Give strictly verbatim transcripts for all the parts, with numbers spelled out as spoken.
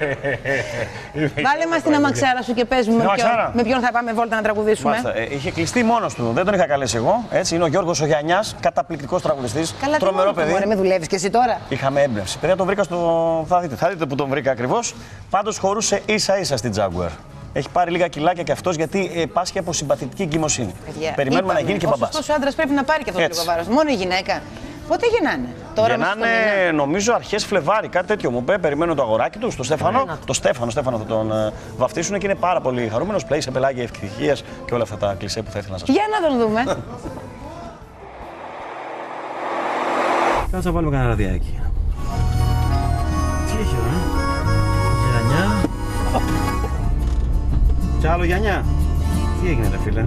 Βάλε μας την αμαξάρα σου και πες μου με ποιον, με ποιον θα πάμε βόλτα να τραγουδήσουμε. Ε, είχε κλειστεί μόνος του, δεν τον είχα καλέσει εγώ. Έτσι, είναι ο Γιώργος ο Γιαννιάς, καταπληκτικός τραγουδιστής. Καλά, τρομερό παιδί. Ωραία, με δουλεύεις και εσύ τώρα. Είχαμε έμπνευση. Παιδιά, τον βρήκα στο. Θα δείτε, θα δείτε που τον βρήκα ακριβώς. Πάντως χωρούσε ίσα ίσα στην Jaguar. Έχει πάρει λίγα κιλάκια και αυτός γιατί ε, πάσχει από συμπαθητική εγκυμοσύνη. Παιδιά, περιμένουμε είπαμε, να γίνει και μπαμπάς. Ωστόσο, ο άντρας πρέπει να πάρει και αυτό το λίγο βάρος. Μόνο η γυναίκα. Πότε γεννάνε, τώρα γεννάνε, νομίζω αρχές Φλεβάρι, κάτι τέτοιο μου είπε. Περιμένω το αγοράκι του, το Στέφανο. Yeah, το Στέφανο, Στέφανο θα τον uh, βαφτίσουν και είναι πάρα πολύ χαρούμενος. Πλέει σε πελάγια ευτυχίας και όλα αυτά τα κλισέ που θα ήθελα να σας πω. Για να τον δούμε. Κάτσε να βάλουμε κανένα ραδιάκι. Τι έχει εδώ, ε? Γιαννιά. Κι άλλο Γιαννιά. Τι έγινε ρε φίλε?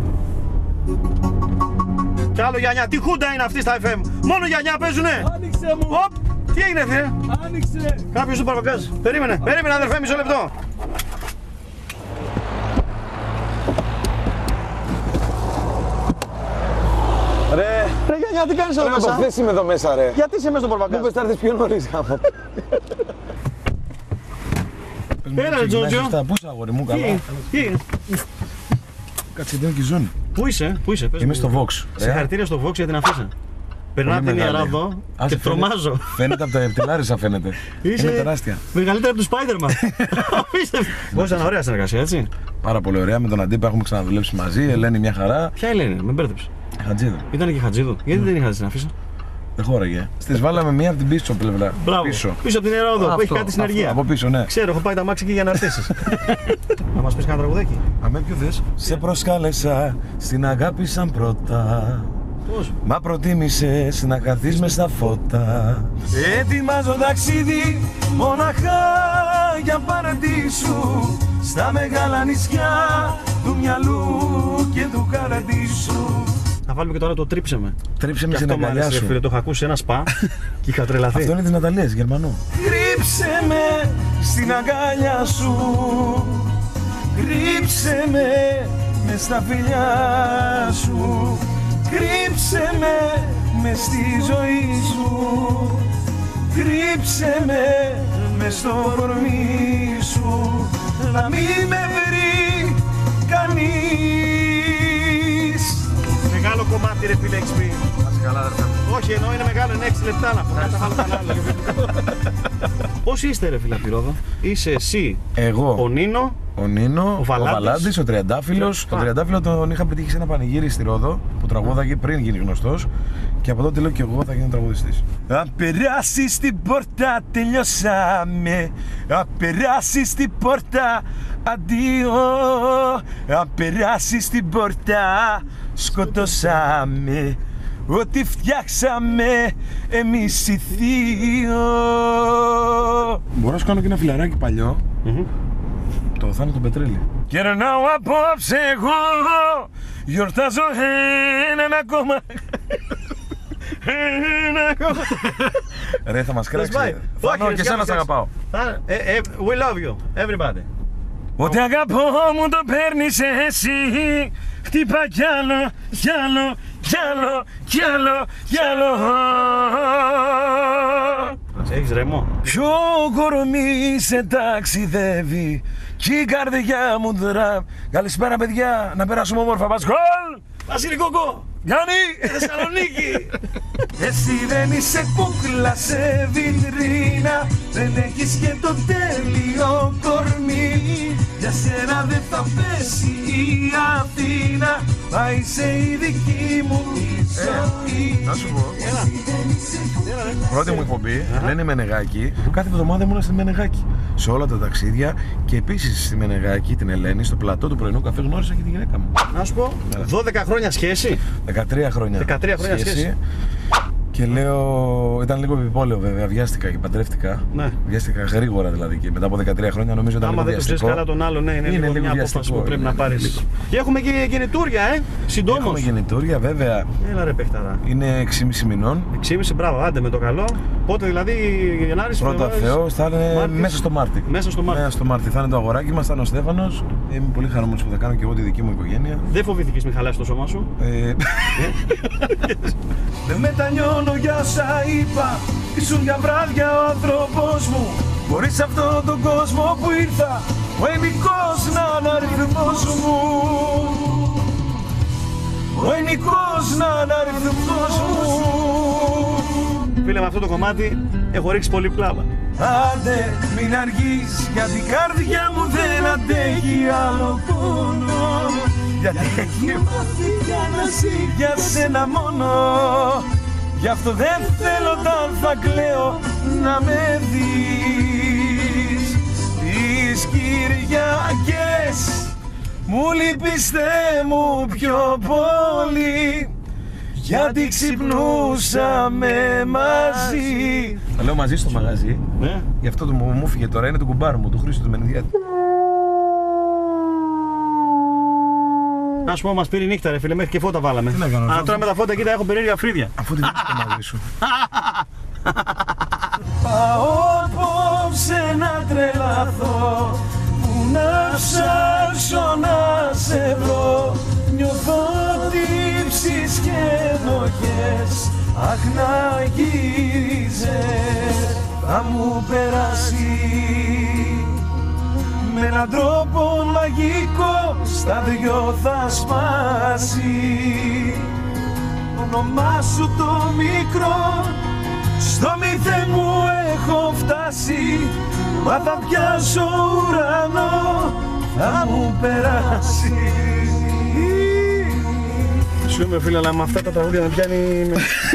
Κι άλλο Γιαννιά. Τι χούντα είναι αυτή στα εφ εμ? Μόνο Γιαννιά παίζουνε. Άνοιξε μου. Οπ. Τι έγινε φίλε? Άνοιξε. Κάποιος του παρπακάζει. Περίμενε. Περίμενε αδερφέ, μισό λεπτό. Ρε, ρε Γιαννιά, τι κάνεις εδώ μέσα? Ρε, είμαι εδώ μέσα ρε. Γιατί είσαι μέσα στον παρπακάζ? Μου πες θα έρθεις πιο νωρίς γάμο. Έλα ρε Τζότζο. Πού είσαι αγόρι μου, καλά? Τι είναι? Κάτσε, δεν είναι και η ζώνη. Πού είσαι, πού είσαι? Είμαι στο Vox. Συγχαρητήρια στο Vox για την αφίσα. Περνάω την ιερά εδώ και τρομάζω. Φαίνεται από τα Λάρισα φαίνεται. Είναι τεράστια. Μεγαλύτερα από του Spider-Man. Πώς ήταν ωραία συνεργασία, έτσι? Πάρα πολύ ωραία. Με τον Αντίπα έχουμε ξαναδουλέψει μαζί. Ελένη μια χαρά. Ποια Ελένη, με μπέρδεψε? Χατζίδου. Ήταν και Χατζίδου. Γιατί δεν είχατε την αφίσα? Δεν χώραγε. Στις βάλαμε μία από την πίσω πλευρά. Μπράβο. Πίσω, πίσω από την ιερά οδό που έχει κάτι συνεργεία. Από πίσω, ναι. Ξέρω, έχω πάει τα μάξι εκεί για να αρτήσεις. Να μας πεις κανένα τραγουδάκι? Αμέ, ποιο θες? Σε προσκάλεσα στην αγάπη σαν πρώτα. Πώς? Μα προτίμησες να χαθείς μες στα φώτα. Ετοιμάζω ταξίδι μοναχά για παραδείσου, στα μεγάλα νησιά του μυαλού και του καραντήσου. Θα βάλουμε και τώρα το τρίψε με. Τρίψε με στην αγκαλιά σου. Φίλε, το είχα ακούσει σε ένα σπα και είχα τρελαθεί. Αυτό είναι της Ναταλίας, Γερμανό. Κρύψε με στην αγκαλιά σου. Κρύψε με μες στα φιλιά σου. Κρύψε με μες στη ζωή σου. Κρύψε με μες στο κορμί σου. Να μην με βρει κανείς. Μεγάλο κομμάτι ρε φίλε, έχεις πει. Ας καλά αδερφέ μου. Όχι, ενώ είναι μεγάλο, είναι έξι λεπτά να πω. Θα βάλω κανένα άλλο. Πώς είστε ρε φίλε Πυρόδο? Είσαι εσύ, εγώ, ο Νίνο, ο Νίνο, ο Βαλάντης, ο, Βαλάντης, ο Τριαντάφυλλος. Τον Τριαντάφυλλο τον είχα πετύχει σε ένα πανηγύρι στη Ρόδο που τραγούδαγε πριν γίνει γνωστός. Και από τότε λέω και εγώ θα γίνω τραγουδιστής. Αν περάσεις την πόρτα τελειώσαμε. Αν περάσεις την πόρτα αντίο. Αν περάσεις την πόρτα σκοτώσαμε. Ό,τι φτιάξαμε εμείς οι δύο. Μπορώ να σου κάνω και ένα φιλαράκι παλιό. Mm-hmm. Το Θάνατο Πετρέλη. Κερνάω απόψε εγώ. Γιορτάζω έναν ακόμα. Έναν ακόμα. Ρε θα μας κράξει. Φανώ και εσένα σ' αγαπάω. We love you, everybody. Ό,τι αγαπώ μου το παίρνεις εσύ. Χτύπα κι άλλο, κι άλλο, κι άλλο, κι άλλο, κι άλλο. Έχεις ρεμό? Ποιο κορμί σε ταξιδεύει κι η καρδιά μου δρά. Καλησπέρα παιδιά, να περάσουμε όμορφα. Πας γκολ! Βασίλη Κοκό! Γιάννη! Θεσσαλονίκη! Εσύ δεν είσαι κούκλα σε βιτρίνα. Δεν έχεις και το τέλειο κορμί. Για σένα δεν θα πέσει η Αθήνα. Μα είσαι η δική μου ζωή. Να σου πω. Πρώτη μου εκπομπή, λένε Μενεγάκη. Κάθε εβδομάδα ήμουν στη Μενεγάκη. Σε όλα τα ταξίδια και επίσης στη Μενεγάκη, την Ελένη, στο πλατό του πρωινού καφέ γνώρισα και τη γυναίκα μου. Να σου πω, δώδεκα χρόνια σχέση. δεκατρία χρόνια. δεκατρία χρόνια σχέση. σχέση. Και λέω, ήταν λίγο επιπόλαιο βέβαια, βιάστηκα και παντρεύτηκα. Ναι. Βιάστηκα γρήγορα δηλαδή και μετά από δεκατρία χρόνια νομίζω ήταν άμα λίγο βιαστικό. Άμα δεν το ξέρεις καλά τον άλλο, ναι, είναι, είναι λίγο μια απόφαση που πρέπει είναι, να πάρεις. Και έχουμε και γεννητούρια, ε, συντόμως. Έχουμε γεννητούρια βέβαια. Έλα ρε παιχταρά. Είναι έξι και μισό μηνών. έξι και μισό, μπράβο, άντε με το καλό. Πότε δηλαδή Γενάρης, πρώτα Θεός, θα είναι Μάρτης. μέσα στο Μάρτι. Μέσα στο Μάρτι. Μέσα στο Μάρτι θα είναι το αγοράκι μας, θα είναι ο Στέφανος. Είμαι πολύ χαρούμενος που θα κάνω και εγώ τη δική μου οικογένεια. Δεν φοβήθηκες μη χαλάσεις το σώμα σου? Ε... Δεν μετανιώνω για όσα είπα. Ήσουν για βράδια ο άνθρωπος μου. Μπορεί σε αυτόν τον κόσμο που ήρθα ο ενικός να είναι αριθμός μου. Ο ενικός να είναι αριθμός μου. Φίλε, με αυτό το κομμάτι έχω ρίξει πολύ πλάμα. Άντε μην αργείς, γιατί η καρδιά μου δεν αντέχει άλλο πόνο. Γιατί έχει μάθει για να ζει για σένα μόνο. Γι' αυτό δεν θέλω όταν θα κλαίω να με δεις. Τις Κυριακές μου λείπεις Θεέ μου πιο πολύ, γιατί ξυπνούσαμε μαζί. Τα λέω μαζί στο μαγαζί, Ναι. γι' αυτό το μου φύγε τώρα, είναι το κουμπάρου μου, του Χρήστο του Μενιδιάτη. Να σου πω, μας πήρε η νύχτα ρε φίλε, μέχρι και φώτα βάλαμε. Τι να κάνω, Αλλά τώρα με τα φώτα κοίτα έχω περίεργα φρύδια. Αφού την βρίσκω μαζί σου. Πάω απόψε να τρελαθώ, που να ψάξω να σε βρω. Νιώθω τύψεις και ενοχές, αχ να γύριζες, θα μου περάσει. Με έναν τρόπο μαγικό στα δυο θα σπάσει. Το όνομά σου το μικρό, στο μηδέν μου έχω φτάσει. Μα θα πιάσω ουρανό, θα μου περάσει. Συγγνώμη φίλε, αλλά με αυτά τα τραγούδια με πιάνει...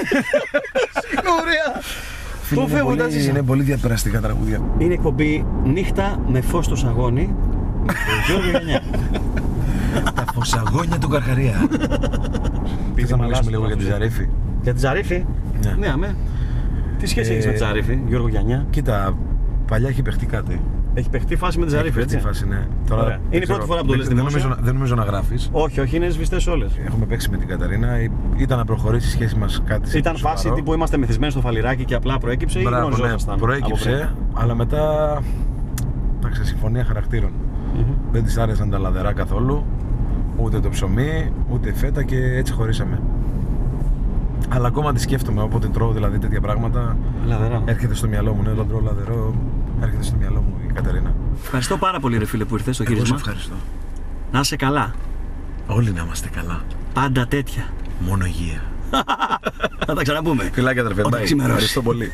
Ωραία! Φίλε, είναι, πολύ, είναι πολύ διαπεραστικά τραγούδια. Είναι εκπομπή Νύχτα με φως στο σαγόνι με τον Γιώργο Γιαννιά. Τα φωσαγόνια του Καρχαρία. Πήγα να μιλήσουμε λίγο για τη Ζαρίφη. Για τη Ζαρίφη? Ναι. Ναι, αμέ. Τι σχέση Ε, έχεις με τη Ζαρίφη, Γιώργο Γιαννιά? Κοίτα, παλιά έχει παιχτεί κάτι. Έχει παιχτεί φάση με τη Ζαρίφη, Έχει έτσι? παιχτεί φάση, ναι. Τώρα, Ωραία. Είναι η πρώτη φορά που το λες δεν, δημόσια. νομίζω, δεν νομίζω να γράφεις. Όχι, όχι, είναι σβηστές όλες. Έχουμε παίξει με την Καταρίνα. Ήταν να προχωρήσει η σχέση μας κάτι. Ήταν φάση τύπου είμαστε μεθυσμένοι στο φαλιράκι και απλά προέκυψε ή Μπράβο, ναι, γνωριζόσασταν? προέκυψε, αλλά μετά. Εντάξει, συμφωνία χαρακτήρων. Mm-hmm. Δεν της άρεσαν τα λαδερά καθόλου, ούτε το ψωμί, ούτε η φέτα και έτσι χωρίσαμε. Αλλά ακόμα τη σκέφτομαι, όποτε τρώω δηλαδή τέτοια πράγματα. Λαδερά. Έρχεται στο μυαλό μου, ναι, όταν τρώω λαδερό, έρχεται στο μυαλό μου η Καταρίνα. Ευχαριστώ πάρα πολύ ρε φίλε που ήρθες στο Εγώ σε χείρισμα. ευχαριστώ. Να είσαι καλά. Όλοι να είμαστε καλά. Πάντα τέτοια. Μόνο υγεία. Θα τα ξαναπούμε. Φιλάκια αδερφέ, Όταν bye. ξημερώσει. Ευχαριστώ πολύ.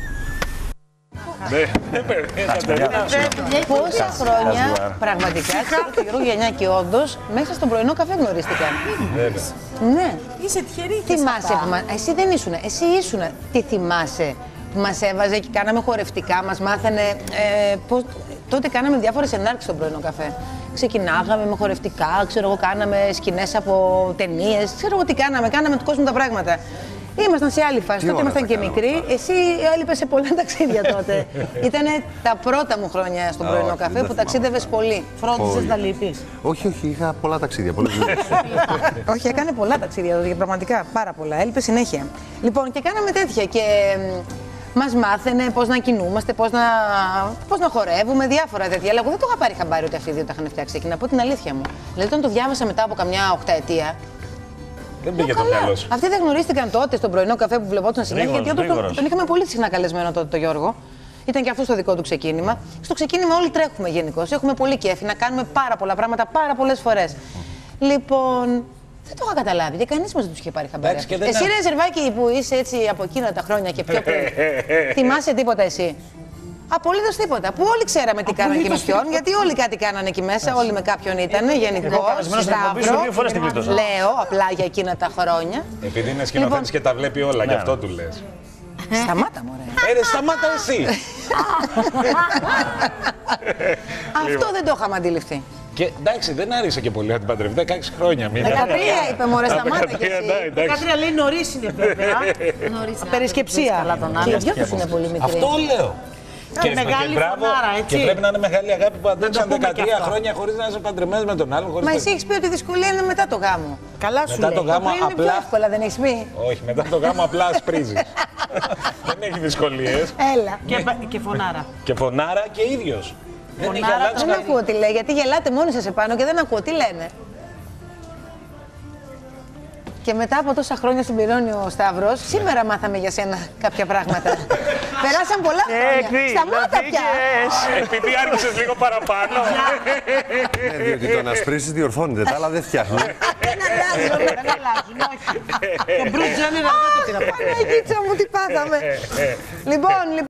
Πόσα χρόνια πραγματικά ξέρω το Γιώργο Γιαννιά και όντως μέσα στον πρωινό καφέ γνωρίστηκαν. Ναι. Είσαι τυχερή. Θυμάσαι που μα... Εσύ δεν ήσουν. Εσύ ήσουν. Τι θυμάσαι που μας έβαζε και κάναμε χορευτικά, μας μάθανε. Ε, πώς... Τότε κάναμε διάφορες ενάρξεις στον πρωινό καφέ. Ξεκινάγαμε με χορευτικά, ξέρω εγώ, κάναμε σκηνές από ταινίες. Ξέρω εγώ τι κάναμε, κάναμε του κόσμου τα πράγματα. Ήμασταν σε άλλη φάση. Τότε ήμασταν και μικροί. Εσύ έλειπες σε πολλά ταξίδια τότε. Ήτανε τα πρώτα μου χρόνια στον πρωινό καφέ που ταξίδευες πολύ. Φρόντισες να λείπεις? Όχι, όχι, είχα πολλά ταξίδια. Πολλές δουλειές. Όχι, έκανε πολλά ταξίδια τότε, πραγματικά πάρα πολλά. Έλειπε συνέχεια. Λοιπόν, και κάναμε τέτοια. Και μας μάθαινε πώς να κινούμαστε, πώς να, πώς να χορεύουμε, διάφορα τέτοια. Αλλά εγώ δεν το είχα πάρει χαμπάρι ότι αυτοί οι δύο τα είχαν φτιάξει εκεί, να πω την αλήθεια μου. Δηλαδή, όταν το διάβασα μετά από καμιά οχταετία. Δεν πήγε το μυαλό σου. Αυτοί δεν γνωρίστηκαν τότε στον πρωινό καφέ που βλεπόταν συνέχεια. Γρήγορος, Γιατί όταν τον, γρήγορος. τον είχαμε πολύ συχνά καλεσμένο τότε το Γιώργο. Ήταν και αυτό στο δικό του ξεκίνημα. Στο ξεκίνημα όλοι τρέχουμε γενικώς. Έχουμε πολύ κέφι να κάνουμε πάρα πολλά πράγματα πάρα πολλές φορές. Λοιπόν, δεν το είχα καταλάβει και κανείς μας δεν τους είχε πάρει χαμπάρι. Εσύ ρε Ζερβάκη που είσαι έτσι από εκείνα τα χρόνια και πιο πριν. Θυμάσαι τίποτα εσύ? Απολύτως τίποτα. Που όλοι ξέραμε τι κάνανε και με ποιον, γιατί όλοι κάτι κάνανε εκεί μέσα, όλοι με κάποιον ήταν γενικό. καλεσμένος στην εκπομπή σου, δύο φορές την κλείτωσα. Λέω απλά για εκείνα τα χρόνια. Επειδή είναι σκηνοθέτης και τα βλέπει όλα, γι' αυτό του λες. Σταμάτα, μωρέ. Ε, ρε, σταμάτα εσύ. Αυτό δεν το είχαμε αντιληφθεί. Και εντάξει, δεν άρεσε και πολύ να την παντρευτεί. δεκαέξι χρόνια μήνα. δεκατρία είπε, μωρέ, σταμάτα κι εσύ. Δεκατρία λέει νωρίς είναι βέβαια. Περισκεψία. Και οι δυο τους είναι πολύ μικροί. Αυτό λέω. Και μεγάλη φωνάρα, και έτσι. πρέπει να είναι μεγάλη αγάπη που αντέξαν πούμε και δεκατρία αυτό. χρόνια χωρίς να είσαι παντρεμένος με τον άλλον. χωρίς Μα να- εσύ έχεις πει ότι η δυσκολία είναι μετά το γάμο. Καλά σου Μετά λέει. το γάμο Πριν είναι πιο απλά. εύκολα, δεν έχεις πει? Όχι, μετά το γάμο απλά ασπρίζεις. Δεν έχει δυσκολίες. Έλα. Και, και φωνάρα. Και φωνάρα και ίδιος. Δεν έχει Φωνάρα, αλλάξει Δεν κάτι. ακούω τι λέει, γιατί γελάτε μόνοι σας επάνω και δεν ακούω τι λένε. Και μετά από τόσα χρόνια συμπληρώνει ο Σταύρος, σήμερα μάθαμε για σένα κάποια πράγματα. Περάσαν πολλά χρόνια. Σταμάτα πια. Επειδή άρχισες λίγο παραπάνω. Ναι, διότι το να σπρίσεις διορθώνεται, τα άλλα δεν φτιάχνουν. Δεν αλλάζουν. Δεν αλλάζουν, όχι. Το Bruce Jenner αυτό το πήρα. Παναγίτσα μου, τι πάθαμε. Λοιπόν,